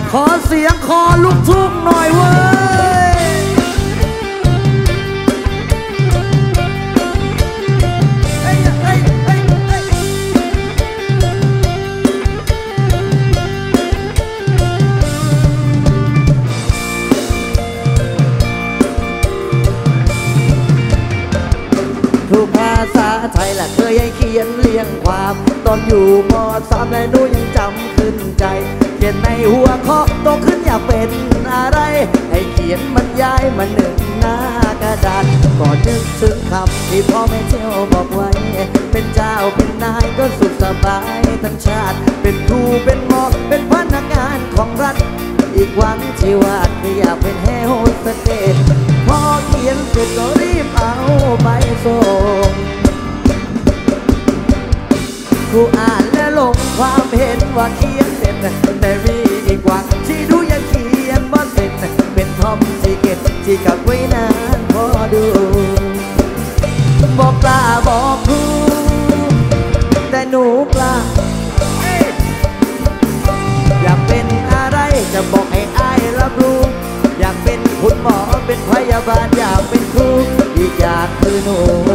ขอเสียงคอลูกทุ่งหน่อยเว้ยทุกภาษาไทยละเคยให้เขียนเรียงความตอนอยู่ม.3และหนูยังจำขึ้นใจเขียนในหัวข้อโตขึ้นอยากเป็นอะไรให้เขียนบรรยายมาหนึ่งหน้ากระดาษก่อนนึกถึงคำที่พ่อแม่เที่ยวบอกไว้เป็นเจ้าเป็นนายก็สุขสบายทั้งชาติเป็นครูเป็นหมอเป็นพนักงานของรัฐอีกวันที่วาดที่อยากเป็นแฮโฮสเตสพอเขียนเสร็จก็รีบเอาไปส่งกูอ่านและลงความเห็นว่าเขียนเสร็จแต่มีอีกวันที่ดูยังเขียนบ่เสร็จเป็นทอมที่เก็บที่กับไว้นานพอดูบอกกล้าบอกครูแต่หนูกล้าอยากเป็นอะไรจะบอกให้อายรับรู้อยากเป็นคุณหมอเป็นพยาบาลอยากเป็นครูอีกอย่างคือหนู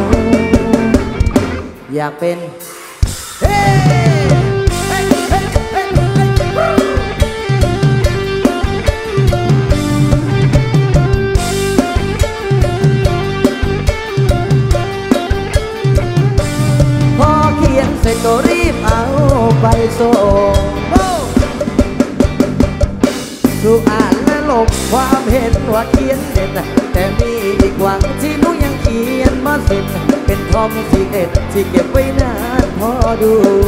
อยากเป็นพอเขียนเสร็จก็รีบเอาไปส่งครูอ่านและลบความเห็นว่าเขียนเด็ดแต่มีอีกหวังที่หนูยังเขียนมาเสร็จเป็นทอมสีเด็ดที่เก็บไว้นานพอดู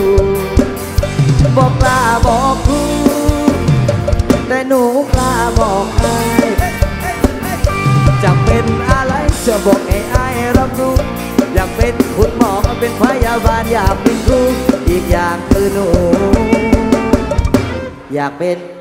บอกกล้าบอกครูแต่หนูกล้าบอกอายจะเป็นอะไรจะบอกให้อายรับรู้อยากเป็นคุณหมอเป็นพยาบาลอยากเป็นครูอีกอย่างคือหนูอยากเป็น